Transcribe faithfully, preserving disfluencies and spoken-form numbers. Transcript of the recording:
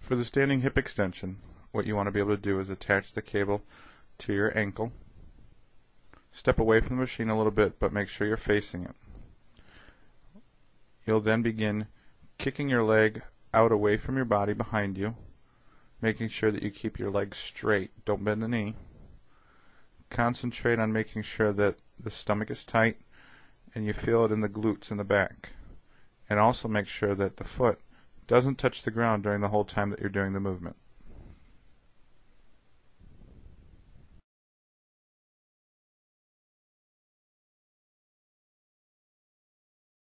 For the standing hip extension, what you want to be able to do is attach the cable to your ankle. Step away from the machine a little bit, but make sure you're facing it. You'll then begin kicking your leg out away from your body behind you, making sure that you keep your legs straight. Don't bend the knee. Concentrate on making sure that the stomach is tight and you feel it in the glutes in the back. And also make sure that the foot doesn't touch the ground during the whole time that you're doing the movement.